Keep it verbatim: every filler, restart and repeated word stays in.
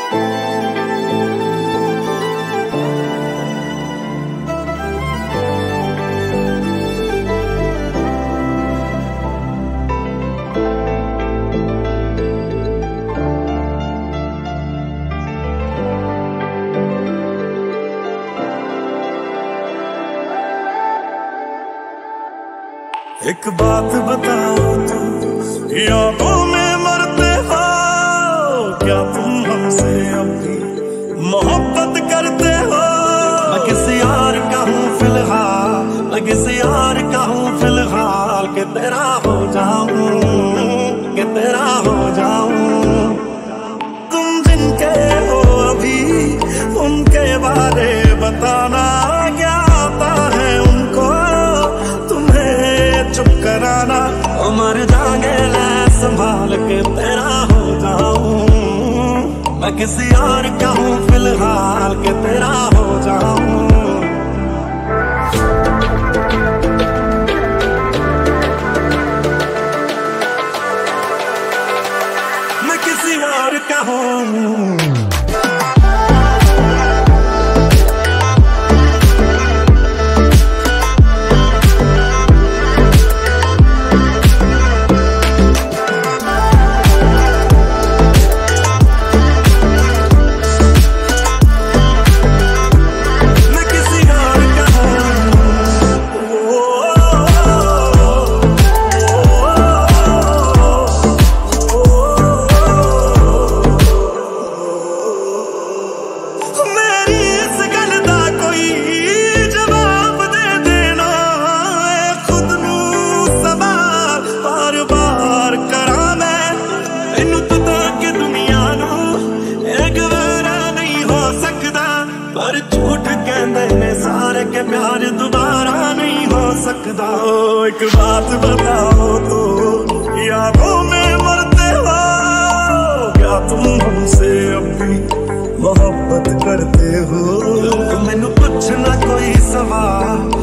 एक बात बताओ तो यादों में मरते हो क्या तुम हमसे अब भी मोहब्बत करते हो? मैं किसी और का हूँ फिलहाल, मैं किसी और का हूँ फिलहाल कि तेरा हो जाऊं, कि तेरा हो जाऊं। तुम जिनके हो अभी उनके बारे बताना, क्या आता है उनको चुप कराना। ओ मर जाएंगे ले संभाल के तेरा हो जाऊं, मैं किसी और का हूँ फिलहाल के तेरा हो जाऊं। मैं किसी और का हूँ। पर झूठ कहते ने सारे के प्यार दोबारा नहीं हो सकता। एक बात बताओ तो यादों में मरते हो क्या तुम हमसे अब भी मोहब्बत करते हो? मैनू पूछना कोई सवाल